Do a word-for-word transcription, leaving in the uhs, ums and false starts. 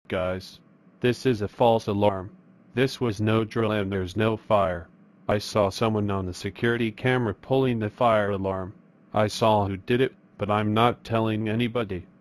guys. This is a false alarm. This was no drill and there's no fire. I saw someone on the security camera pulling the fire alarm. I saw who did it, but I'm not telling anybody.